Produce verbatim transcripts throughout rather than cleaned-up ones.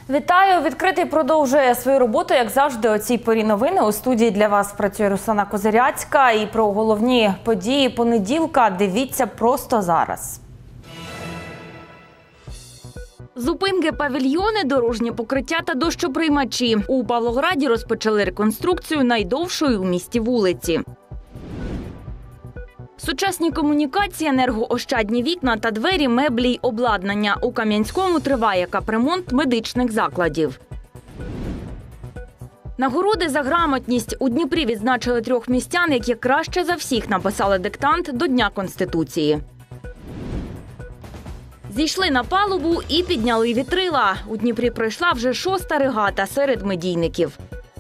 Вітаю! Відкритий продовжує свою роботу, як завжди, о цій порі новини. У студії для вас працює Руслана Козиряцька. І про головні події понеділка дивіться просто зараз. Зупинки, павільйони, дорожнє покриття та дощоприймачі. У Павлограді розпочали реконструкцію найдовшої у місті вулиці. Сучасні комунікації, енергоощадні вікна та двері, меблі й обладнання. У Кам'янському триває капремонт медичних закладів. Нагороди за грамотність. У Дніпрі відзначили трьох містян, які краще за всіх написали диктант до Дня Конституції. Зійшли на палубу і підняли вітрила. У Дніпрі пройшла вже шоста регата серед медійників.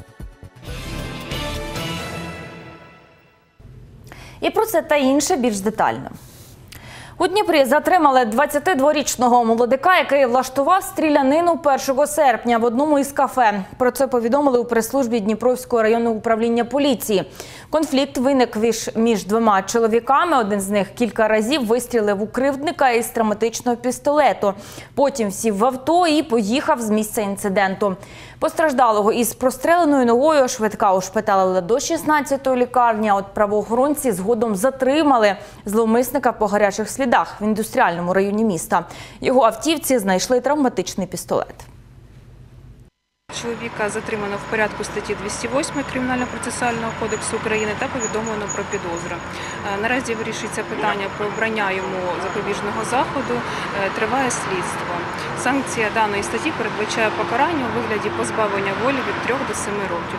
І про це та інше більш детально. У Дніпрі затримали двадцятидворічного молодика, який влаштував стрілянину першого серпня в одному із кафе. Про це повідомили у прес-службі Дніпровського районного управління поліції. Конфлікт виник між двома чоловіками. Один з них кілька разів вистрілив у кривдника із травматичного пістолету. Потім сів в авто і поїхав з місця інциденту. Постраждалого із простреленою ногою швидка ушпиталили до шістнадцятої лікарні, а от правоохоронці згодом затримали зловмисника по гарячих слідах в індустріальному районі міста. Його автівці знайшли травматичний пістолет. Чоловіка затримано в порядку статті двісті восьмої Кримінально-процесуального кодексу України та повідомлено про підозру. Наразі вирішується питання про обрання йому запобіжного заходу, триває слідство. Санкція даної статті передбачає покарання у вигляді позбавлення волі від трьох до семи років.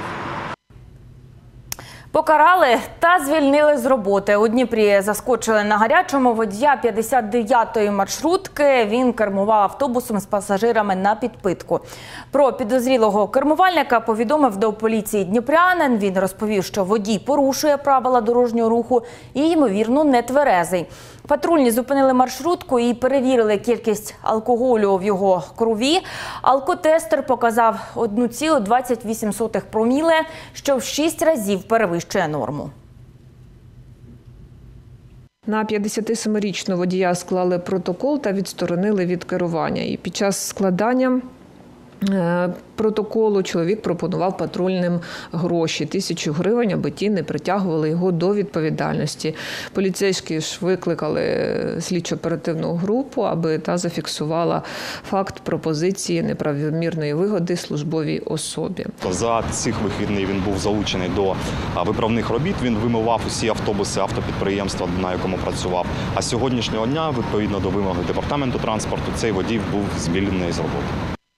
Покарали та звільнили з роботи. У Дніпрі заскочили на гарячому водія п'ятдесят дев'ятої маршрутки. Він кермував автобусом з пасажирами на підпитку. Про підозрілого кермувальника повідомив до поліції дніпрянин. Він розповів, що водій порушує правила дорожнього руху і, ймовірно, нетверезий. Патрульні зупинили маршрутку і перевірили кількість алкоголю в його крові. Алкотестер показав одну цілу двадцять вісім сотих проміле, що в шість разів перевищує норму. На п'ятдесятисемирічного водія склали протокол та відсторонили від керування. І під час складання протоколу чоловік пропонував патрульним гроші – тисячу гривень, аби ті не притягували його до відповідальності. Поліцейські ж викликали слідчо-оперативну групу, аби та зафіксувала факт пропозиції неправомірної вигоди службовій особі. За цих вихідних він був залучений до виправних робіт, він вимивав усі автобуси автопідприємства, на якому працював. А з сьогоднішнього дня, відповідно до вимоги департаменту транспорту, цей водій був звільнений з роботи.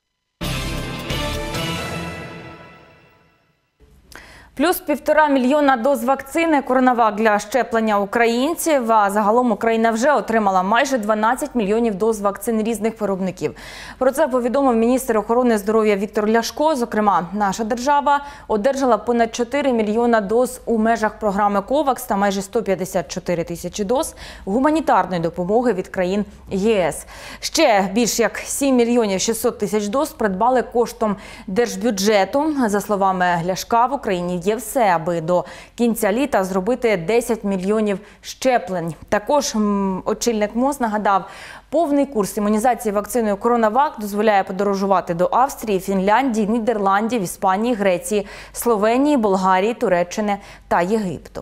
Плюс півтора мільйона доз вакцини «Коронавак» для щеплення українців, а загалом Україна вже отримала майже дванадцять мільйонів доз вакцин різних виробників. Про це повідомив міністр охорони здоров'я Віктор Ляшко. Зокрема, наша держава одержала понад чотири мільйона доз у межах програми «Ковакс» та майже сто п'ятдесят чотири тисячі доз гуманітарної допомоги від країн ЄС. Ще більш як сім мільйонів шістсот тисяч доз придбали коштом держбюджету. За словами Ляшка, в Україні є все, аби до кінця літа зробити десять мільйонів щеплень. Також очільник МОЗ нагадав, повний курс імунізації вакциною «Коронавак» дозволяє подорожувати до Австрії, Фінляндії, Нідерландів, Іспанії, Греції, Словенії, Болгарії, Туреччини та Єгипту.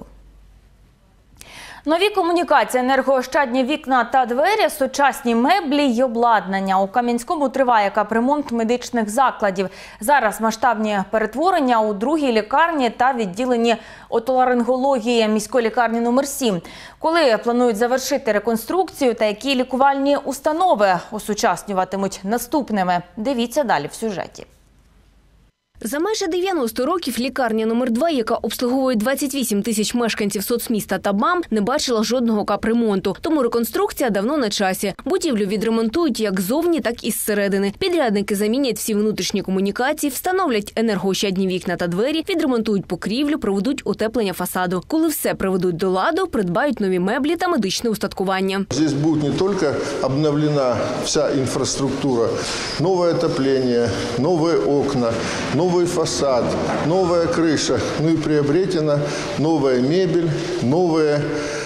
Нові комунікації, енергоощадні вікна та двері, сучасні меблі й обладнання. У Кам'янському триває капремонт медичних закладів. Зараз масштабні перетворення у другій лікарні та відділенні отоларингології міської лікарні номер сім. Коли планують завершити реконструкцію та які лікувальні установи осучаснюватимуть наступними? Дивіться далі в сюжеті. За майже дев'яносто років лікарня номер два, яка обслуговує двадцять вісім тисяч мешканців соцміста та БАМ, не бачила жодного капремонту. Тому реконструкція давно на часі. Будівлю відремонтують як ззовні, так і зсередини. Підрядники замінять всі внутрішні комунікації, встановлять енергоощадні вікна та двері, відремонтують покрівлю, проведуть утеплення фасаду. Коли все приведуть до ладу, придбають нові меблі та медичне устаткування. Здесь буде не тільки обновлена вся інфраструктура, нове отоплення, нові окна, новый фасад, новая крыша, ну и приобретена новая мебель, новые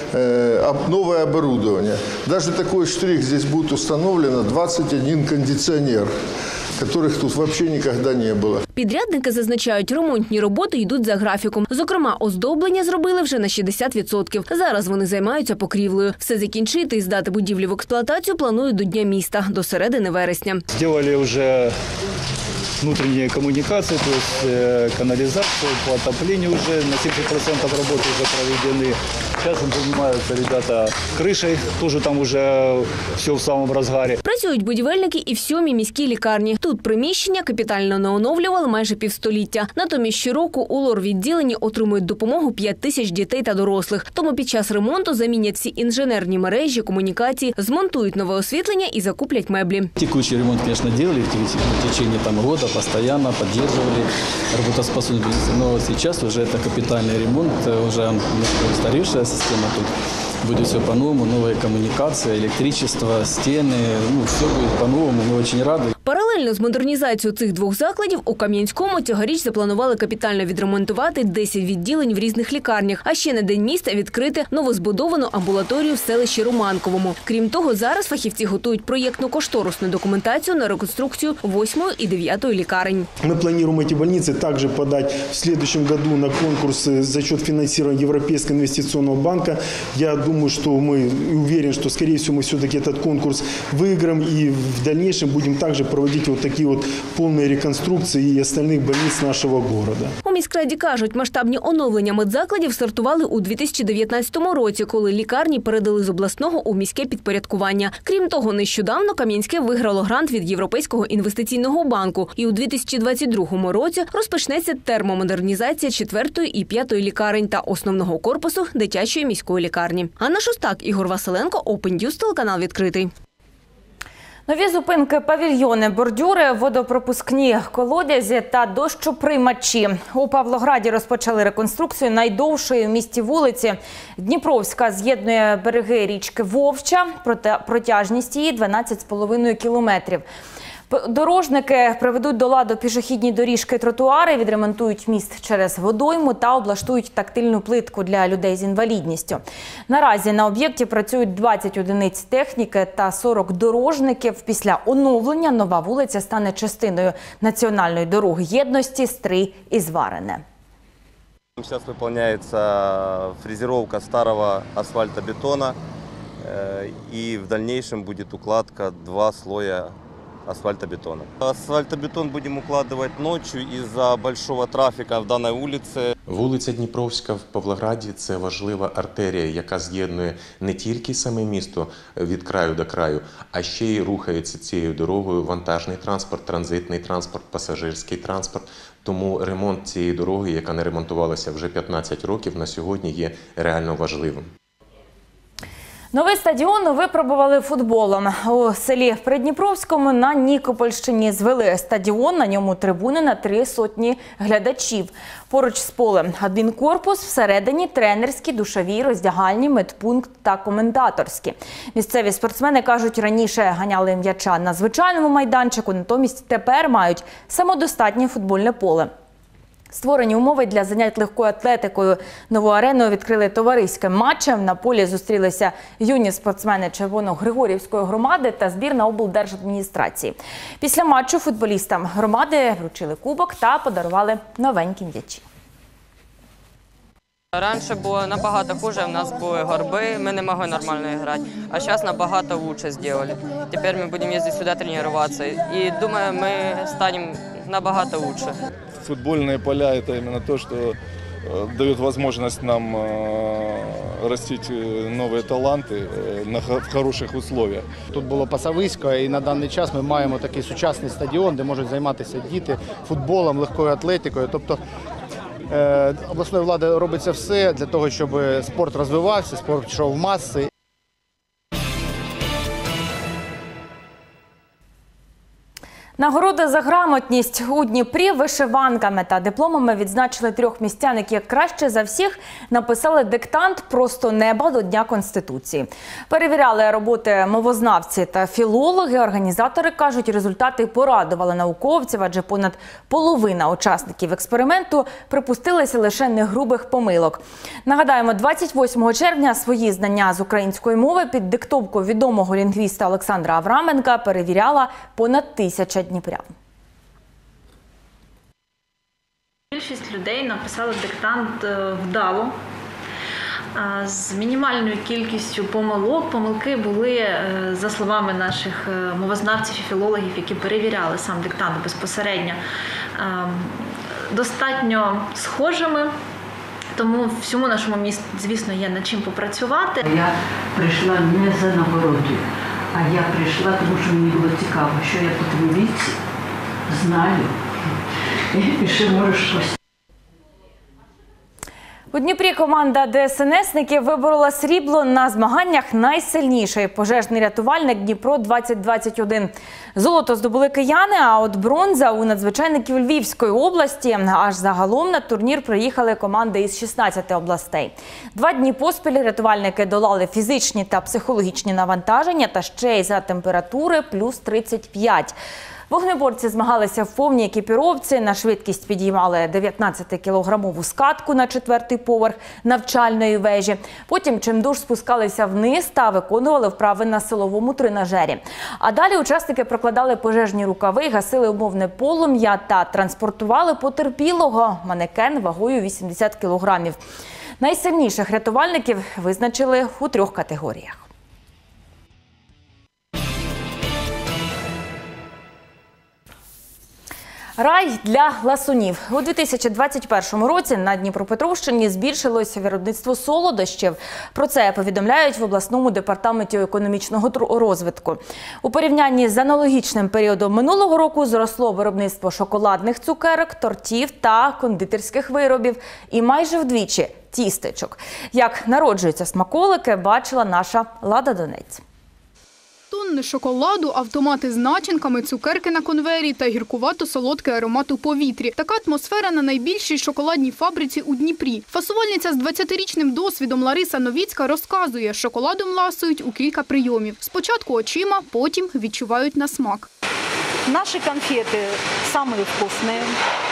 э, новое оборудование. Даже такой штрих: здесь будет установлено двадцать один кондиционер, которых тут вообще никогда не було. Підрядники зазначають, ремонтні роботи йдуть за графіком. Зокрема, оздоблення зробили вже на шістдесят відсотків. Зараз вони займаються покрівлею. Все закінчити і здати будівлю в експлуатацію планують до Дня міста, до середини вересня. Зробили вже внутренние коммуникации, то есть канализацию, по отоплению уже на семьдесят процентов работы уже проведены. Сейчас занимаются ребята крышей, тоже там уже все в самом разгаре. Працюють будівельники і в сьомій міській лікарні. Тут приміщення капітально не оновлювали майже півстоліття. Натомість щороку у лор-відділенні отримують допомогу п'ять тисяч дітей та дорослих. Тому під час ремонту замінять всі інженерні мережі, комунікації, змонтують нове освітлення і закуплять меблі. Текущий ремонт, конечно, делали в течение там, года, постоянно поддерживали работоспособность. Но сейчас уже это капитальный ремонт, уже устаревшая система тут. Будет все по-новому, новые коммуникации, электричество, стены, ну, все будет по-новому, мы очень рады. Паралельно з модернізацією цих двох закладів у Кам'янському цьогоріч запланували капітально відремонтувати десять відділень в різних лікарнях, а ще на День міста відкрити новозбудовану амбулаторію в селищі Романковому. Крім того, зараз фахівці готують проєктно-кошторисну документацію на реконструкцію восьмої і дев'ятої лікарень. Мы планируем эти больницы также подать в следующем году на конкурс за счет финансирования Европейского инвестиционного банка. Я думаю, что мы уверен, что, скорее всего, мы все-таки этот конкурс выиграем и в дальнейшем будем также проводить вот такие вот полные реконструкции и остальных больниц нашего города. У міськраді кажуть, масштабні оновлення медзакладів стартували у дві тисячі дев'ятнадцятому році, коли лікарні передали з обласного у міське підпорядкування. Крім того, нещодавно Кам'янське виграло грант від Європейського інвестиційного банку. І у дві тисячі двадцять другому році розпочнеться термомодернізація четвертої і п'ятої лікарень та основного корпусу дитячої міської лікарні. Анна Шостак, Ігор Василенко, Open News, телеканал «Відкритий». Нові зупинки, павільйони, бордюри, водопропускні колодязі та дощоприймачі. У Павлограді розпочали реконструкцію найдовшої в місті вулиці. Дніпровська з'єднує береги річки Вовча, протяжність її дванадцять з половиною кілометрів. Дорожники приведуть до ладу пішохідні доріжки, тротуари, відремонтують міст через водойму та облаштують тактильну плитку для людей з інвалідністю. Наразі на об'єкті працюють двадцять одиниць техніки та сорок дорожників. Після оновлення нова вулиця стане частиною національної дороги єдності Стрий-Ізварине. Сейчас выполняется фрезеровка старого асфальтобетона, и в дальнейшем будет укладка два слоя асфальтобетона. Асфальтобетон будем укладывать ночью из-за большого трафика в данной улице. Вулиця Дніпровська в Павлограді – це важлива артерія, яка з'єднує не тільки саме місто від краю до краю, а ще й рухається цією дорогою вантажний транспорт, транзитний транспорт, пасажирський транспорт. Тому ремонт цієї дороги, яка не ремонтувалася вже п'ятнадцять років, на сьогодні є реально важливим. Новий стадіон випробували футболом. У селі Придніпровському на Нікопольщині звели стадіон, на ньому трибуни на три сотні глядачів. Поруч з полем адмінкорпус, всередині тренерські, душові, роздягальні, медпункт та коментаторські. Місцеві спортсмени кажуть, раніше ганяли м'яча на звичайному майданчику, натомість тепер мають самодостатнє футбольне поле. Створені умови для занять легкою атлетикою. Нову арену відкрили товариським матчем. На полі зустрілися юні спортсмени Червоно-Григорівської громади та збірна облдержадміністрації. Після матчу футболістам громади вручили кубок та подарували новенькі м'ячі. Раніше було набагато хуже, у нас були горби, ми не могли нормально грати. А зараз набагато краще зробили. Тепер ми будемо їздити сюди тренуватися. І думаю, ми станемо набагато краще. Футбольные поля – это именно то, что дает возможность нам растить новые таланты в хороших условиях. Тут було пасовисько, і на даний час ми маємо такий сучасний стадіон, де можуть займатися діти футболом, легкою атлетикою. Тобто обласною владою робиться все для того, щоб спорт розвивався, спорт йшов в маси. Нагороди за грамотність у Дніпрі вишиванками та дипломами відзначили трьох містян, які краще за всіх написали диктант «Просто неба» до Дня Конституції. Перевіряли роботи мовознавці та філологи. Організатори кажуть, результати порадували науковців, адже понад половина учасників експерименту припустилися лише негрубих помилок. Нагадаємо, двадцять восьмого червня свої знання з української мови під диктовку відомого лінгвіста Олександра Авраменка перевіряла понад тисяча дніпрян. Більшість людей написали диктант вдало, з мінімальною кількістю помилок. Помилки були, за словами наших мовознавців і філологів, які перевіряли сам диктант безпосередньо, достатньо схожими. Тому всьому нашому місту, звісно, є над чим попрацювати. Я прийшла не за нагородою, а я прийшла, тому що мені було цікаво, що я по тому віці знаю і ще можу щось. У Дніпрі команда ДСНСників виборола срібло на змаганнях найсильніший пожежний рятувальник Дніпро двадцять двадцять один. Золото здобули кияни, а от бронза у надзвичайників Львівської області. Аж загалом на турнір приїхали команди із шістнадцяти областей. Два дні поспіль рятувальники долали фізичні та психологічні навантаження та ще й за температури плюс тридцять п'ять. Вогнеборці змагалися в повній екіпіровці, на швидкість підіймали дев'ятнадцятикілограмову скатку на четвертий поверх навчальної вежі. Потім чимдуж спускалися вниз та виконували вправи на силовому тренажері. А далі учасники прокладали пожежні рукави, гасили умовне полум'я та транспортували потерпілого, манекен вагою вісімдесят кілограмів. Найсильніших рятувальників визначили у трьох категоріях. Рай для ласунів. У дві тисячі двадцять першому році на Дніпропетровщині збільшилося виробництво солодощів. Про це повідомляють в обласному департаменті економічного розвитку. У порівнянні з аналогічним періодом минулого року зросло виробництво шоколадних цукерок, тортів та кондитерських виробів. І майже вдвічі – тістечок. Як народжуються смаколики, бачила наша Лада Донець. Тонни шоколаду, автомати з начинками, цукерки на конвеєрі та гіркувато-солодкий аромат у повітрі. Така атмосфера на найбільшій шоколадній фабриці у Дніпрі. Фасувальниця з двадцятирічним досвідом Лариса Новіцька розказує, шоколадом ласують у кілька прийомів. Спочатку очима, потім відчувають на смак. Наші конфети самые вкусные.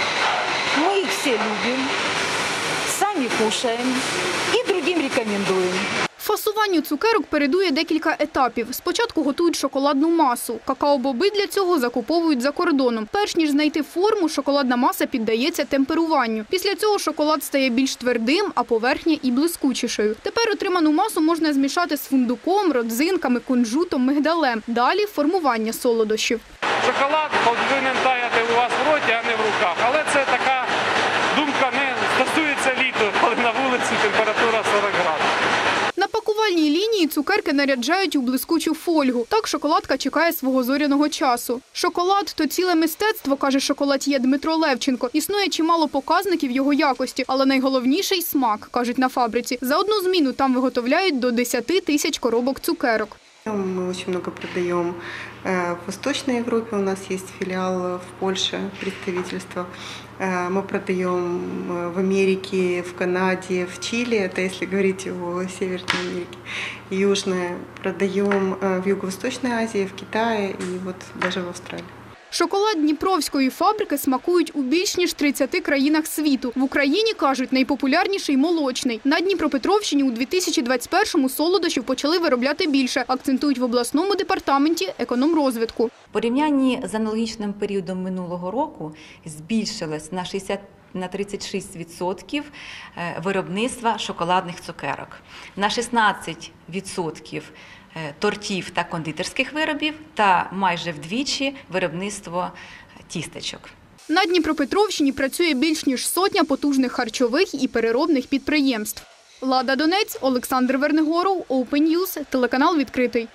Ми їх всі любимо, самі кушаємо і другим рекомендуємо. Фасуванню цукерок передує декілька етапів. Спочатку готують шоколадну масу. Какао-боби для цього закуповують за кордоном. Перш ніж знайти форму, шоколадна маса піддається темперуванню. Після цього шоколад стає більш твердим, а поверхня і блискучішою. Тепер отриману масу можна змішати з фундуком, родзинками, кунжутом, мигдалем. Далі – формування солодощів. Шоколад повинен таяти у вас в роті, а не в руках. Але це така думка не стосується літа, коли на вулиці температура сорок градусів. На пакувальній лінії цукерки наряджають у блискучу фольгу. Так шоколадка чекає свого зоряного часу. Шоколад – то ціле мистецтво, каже шоколад'є Дмитро Левченко. Існує чимало показників його якості, але найголовніший – смак, кажуть на фабриці. За одну зміну там виготовляють до десяти тисяч коробок цукерок. Мы очень много продаем в Восточной Европе, у нас есть филиал в Польше, представительство. Мы продаем в Америке, в Канаде, в Чили, это если говорить о Северной Америке. Южная продаем в Юго-Восточной Азии, в Китае и вот даже в Австралии. Шоколад Дніпровської фабрики смакують у більш ніж тридцяти країнах світу. В Україні, кажуть, найпопулярніший – молочний. На Дніпропетровщині у дві тисячі двадцять першому солодощів почали виробляти більше, акцентують в обласному департаменті економрозвитку. В порівнянні з аналогічним періодом минулого року збільшилось на шістдесят на тридцять шість відсотків виробництва шоколадних цукерок, на шістнадцять відсотків тортів та кондитерських виробів та майже вдвічі виробництво тістечок. На Дніпропетровщині працює більш ніж сотня потужних харчових і переробних підприємств. Лада Донець, Олександр Вернигоров, Open News, телеканал «Відкритий».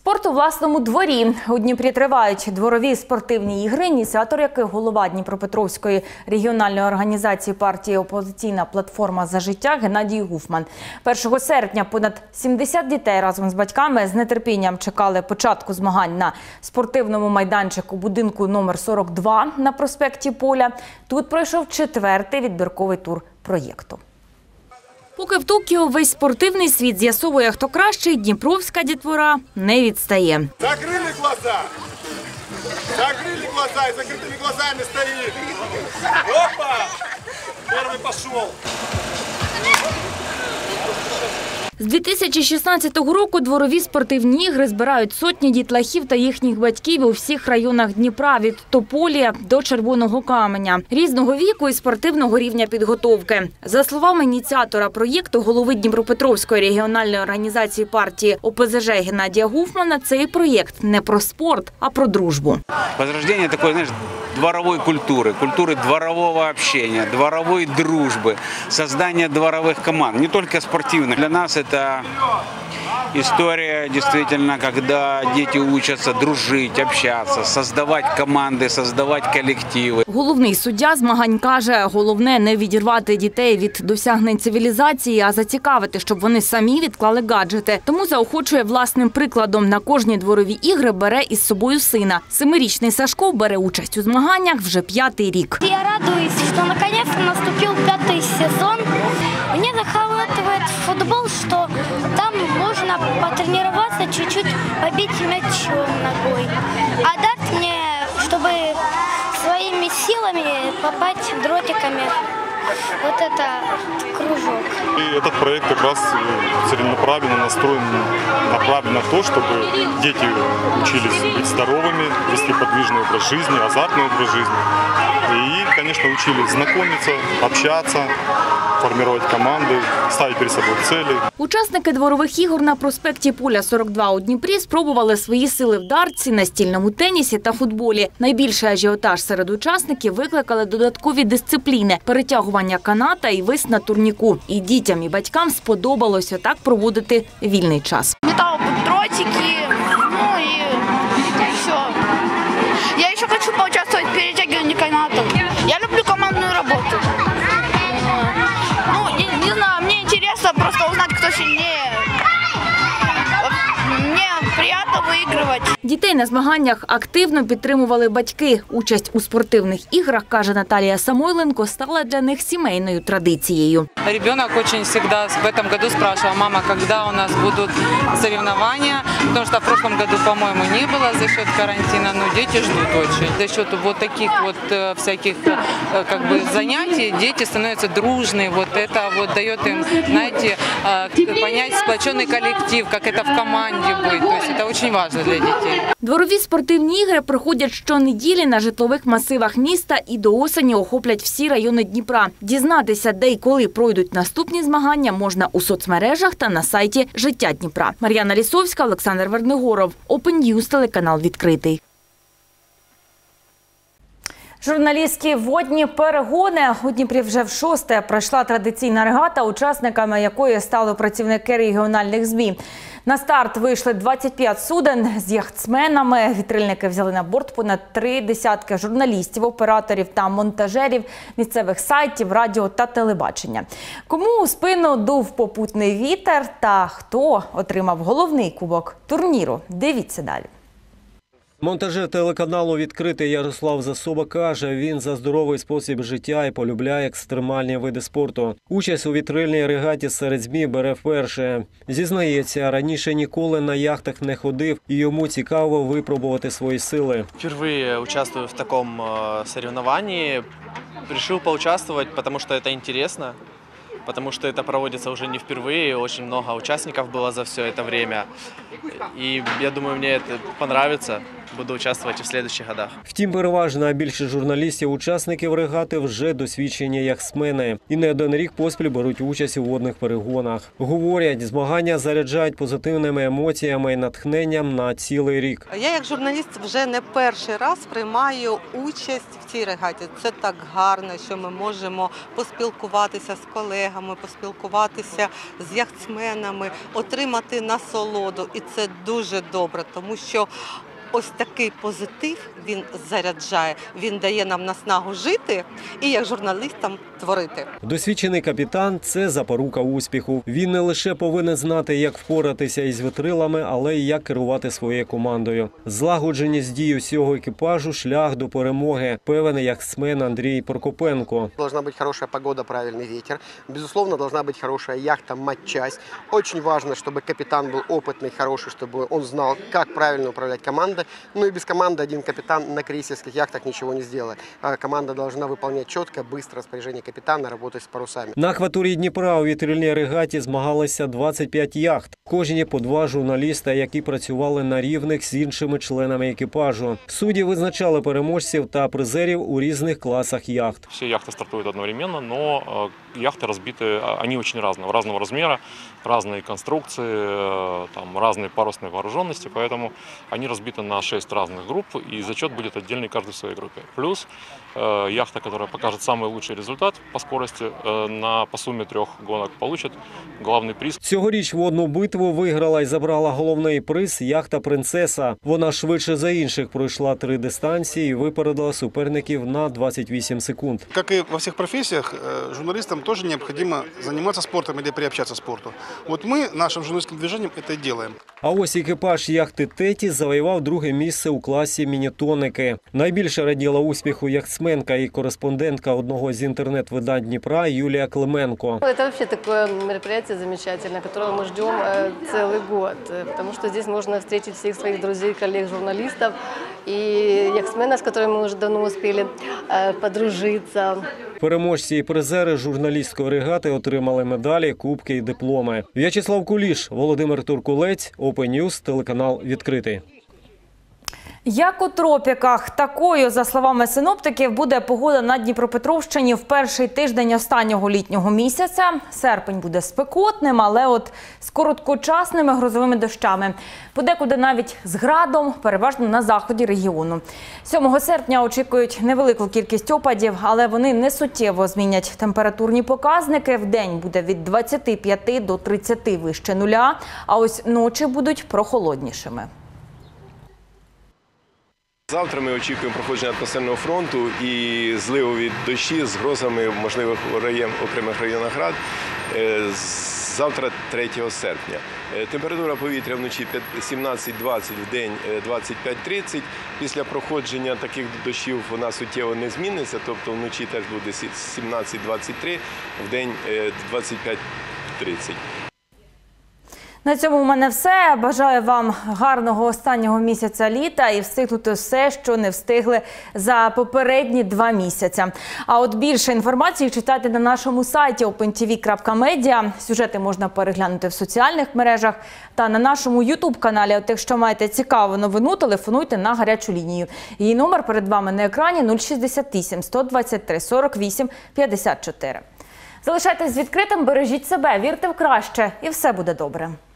Спорт у власному дворі. У Дніпрі тривають дворові спортивні ігри, ініціатор яких голова Дніпропетровської регіональної організації партії «Опозиційна платформа за життя» Геннадій Гуфман. першого серпня понад сімдесят дітей разом з батьками з нетерпінням чекали початку змагань на спортивному майданчику будинку номер сорок два на проспекті Поля. Тут пройшов четвертий відбірковий тур проєкту. Поки в Токіо весь спортивний світ з'ясовує, хто кращий, дніпровська дітвора не відстає. Закрили глаза! Закрили глаза и закрытыми глазами стоит! Опа! Первый пошел! З дві тисячі шістнадцятого року дворові спортивні ігри збирають сотні дітлахів та їхніх батьків у всіх районах Дніпра – від Тополя до Червоного Каменя. Різного віку і спортивного рівня підготовки. За словами ініціатора проєкту, голови Дніпропетровської регіональної організації партії О Пе Зе Же Геннадія Гуфмана, цей проєкт не про спорт, а про дружбу. Возрождение такой, знаешь, дворовой культуры, культуры дворового общения, дворовой дружбы, создания дворовых команд, не только спортивных. Для нас это история, действительно, когда дети учатся дружить, общаться, создавать команды, создавать коллективы. Головний суддя змагань каже, головне не відірвати дітей від досягнень цивілізації, а зацікавити, щоб вони самі відклали гаджети. Тому заохочує власним прикладом. На кожні дворові ігри бере із собою сина. Семирічний Сашко бере участь у змаганнях вже п'ятий рік. Я радуюсь, що наконец-то наступив п'ятий сезон. Мені захватывает футбол, що там можна потренироваться, чуть-чуть побить мячом ногой. А дать мне, чтобы своими силами попасть дротиками вот это кружок. И этот проект как раз целенаправленно настроен, направлен на то, чтобы дети учились быть здоровыми, вести подвижный образ жизни, азартный образ жизни. И, конечно, учились знакомиться, общаться, формировать команды, ставить перед собой цели. Учасники дворових ігор на проспекті Поля сорок два у Дніпрі спробували свої сили в дартсі, настільному тенісі та футболі. Найбільший ажіотаж серед учасників викликали додаткові дисципліни – перетягування каната і вис на турніку. І дітям, і батькам сподобалося так проводити вільний час. Метал дротики, ну и все. Я еще хочу поучаствовать в перетягивании канатов. Я люблю командную работу. Ну, не, не знаю, мне интересно просто узнать, кто сильнее. Мне приятно выигрывать. Дітей на змаганнях активно підтримували батьки. Участь у спортивних іграх, каже Наталія Самойленко, стала для них сімейною традицією. Ребенок очень всегда в этом году спрашивал: мама, когда у нас будут соревнования? Потому что в прошлом году, по-моему, не было за счет карантина, но дети ждут очень. За счет вот таких вот всяких как бы занятий дети становятся дружные. Вот это вот дает им, знаете, понять сплоченный коллектив, как это в команде быть. То есть это очень важно для детей. Дворові спортивні ігри проходять щонеділі на житлових масивах міста і до осені охоплять всі райони Дніпра. Дізнатися, де і коли пройдуть наступні змагання, можна у соцмережах та на сайті «Життя Дніпра». Мар'яна Лісовська, Олександр Вернигоров. Open News, телеканал «Відкритий». Журналістські водні перегони. У Дніпрі вже в шосте пройшла традиційна регата, учасниками якої стали працівники регіональних ЗМІ. На старт вийшли двадцять п'ять суден з яхтсменами. Вітрильники взяли на борт понад три десятки журналістів, операторів та монтажерів місцевих сайтів, радіо та телебачення. Кому у спину дув попутний вітер та хто отримав головний кубок турніру? Дивіться далі. Монтажер телеканалу «Відкритий» Ярослав Засоба каже, він за здоровий спосіб життя і полюбляє екстремальні види спорту. Участь у вітрильній регаті серед ЗМІ бере вперше. Зізнається, раніше ніколи на яхтах не ходив і йому цікаво випробувати свої сили. Впервые участвую в таком соревновании. Решил поучаствовать, потому что это интересно. Потому что это проводится уже не впервые, очень много участников было за все это время. И я думаю, мне это понравится. Буду участвувати і в следующих годах. Втім, переважна більшість журналістів-учасників регати вже досвідчені яхтсмени. І не один рік поспіль беруть участь у водних перегонах. Говорять, змагання заряджають позитивними емоціями і натхненням на цілий рік. Я як журналіст вже не перший раз приймаю участь в цій регаті. Це так гарно, що ми можемо поспілкуватися з колегами, колегами, поспілкуватися з яхтсменами, отримати насолоду. І це дуже добре, тому що ось такий позитив він заряджає, він дає нам наснагу жити і як журналістам творити. Досвідчений капітан – це запорука успіху. Він не лише повинен знати, як впоратися із вітрилами, але й як керувати своєю командою. Злагодженість дій усього екіпажу – шлях до перемоги, певен яхтсмен Андрій Прокопенко. Должна быть хорошая погода, правильный ветер. Безусловно, должна быть хорошая яхта, матчасть. Очень важно, чтобы капитан был опытный, хороший, чтобы он знал, как правильно управлять командой. Ну и без команды один капитан на крейсерских яхтах ничего не сделает. А команда должна выполнять четко, быстро распоряжение капитана, работать с парусами. На акваторії Дніпра у вітрильній регаті змагалися двадцять п'ять яхт. Кожні по два журналіста, які працювали на рівних з іншими членами екіпажу. Судді визначали переможців та призерів у різних класах яхт. Всі яхти стартують одновременно, но яхты разбиты, они очень разные, разного размера, разные конструкции, там, разные парусные вооруженности, поэтому они разбиты на шесть разных групп, и зачет будет отдельный каждый в своей группе. Плюс э, яхта, которая покажет самый лучший результат по скорости, э, на, по сумме трех гонок получит главный приз. Цьогоріч водну битву виграла і забрала головний приз яхта «Принцеса». Вона швидше за інших пройшла три дистанції і випередила суперників на двадцять вісім секунд. Как и во всех профессиях, журналистам тоже необходимо заниматься спортом или приобщаться к спорту. Вот мы нашим журналистским движением это и делаем. А ось екіпаж яхти «Теті» завоював друге місце у класі мінітоники. Найбільше раділа успіху яхтсменка і кореспондентка одного з інтернет-видань Дніпра Юлія Клименко. Это вообще такое мероприятие замечательное, которое мы ждем целый год, потому что здесь можно встретить всех своих друзей, коллег, журналистов и яхтсменов, с которыми мы уже давно успели подружиться. Переможці і призери журналістської регати отримали медалі, кубки і дипломи. В'ячеслав Куліш, Володимир Туркулець, Open News, телеканал «Відкритий». Як у тропіках, такою, за словами синоптиків, буде погода на Дніпропетровщині в перший тиждень останнього літнього місяця. Серпень буде спекотним, але от з короткочасними грозовими дощами. Подекуди навіть з градом, переважно на заході регіону. сьомого серпня очікують невелику кількість опадів, але вони не суттєво змінять температурні показники. Вдень буде від двадцяти п'яти до тридцяти вище нуля, а ось ночі будуть прохолоднішими. Завтра ми очікуємо проходження атмосферного фронту і зливові дощі з грозами в можливих окремих районах Рад. Завтра третього серпня. Температура повітря вночі сімнадцять двадцять, в день двадцять п'ять тридцять. Після проходження таких дощів вона суттєво не зміниться, тобто вночі теж буде сімнадцять двадцять три, в день двадцять п'ять тридцять. На цьому в мене все. Бажаю вам гарного останнього місяця літа і встигнути все, що не встигли за попередні два місяці. А от більше інформації читайте на нашому сайті опен ті ві крапка медіа. Сюжети можна переглянути в соціальних мережах та на нашому ютуб-каналі. От якщо маєте цікаву новину, телефонуйте на гарячу лінію. Її номер перед вами на екрані нуль шістдесят вісім сто двадцять три сорок вісім п'ятдесят чотири. Залишайтесь відкритим, бережіть себе, вірте в краще і все буде добре.